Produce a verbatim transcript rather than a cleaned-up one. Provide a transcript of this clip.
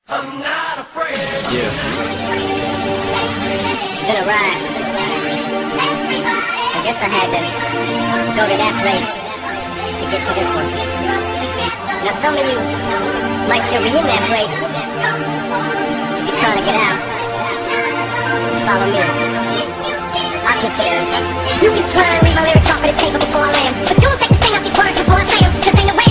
I'm not afraid. Yeah. It's been a ride. I guess I had to go to that place to get to this one. Now some of you might still be in that place. If you're trying to get out, just follow me. I'll get you there. You can try and read my lyrics off of this paper before I land, but you won't take the sting out these words before I say them. Cause ain't no way